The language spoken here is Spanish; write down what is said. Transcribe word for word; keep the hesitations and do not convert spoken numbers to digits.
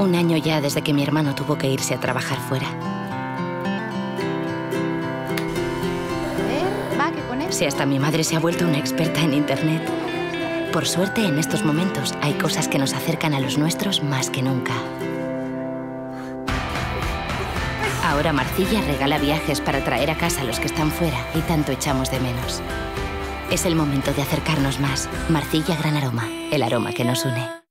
Un año ya desde que mi hermano tuvo que irse a trabajar fuera. Va, que con él. Si hasta mi madre se ha vuelto una experta en Internet. Por suerte, en estos momentos hay cosas que nos acercan a los nuestros más que nunca. Ahora Marcilla regala viajes para traer a casa a los que están fuera y tanto echamos de menos. Es el momento de acercarnos más. Marcilla Gran Aroma, el aroma que nos une.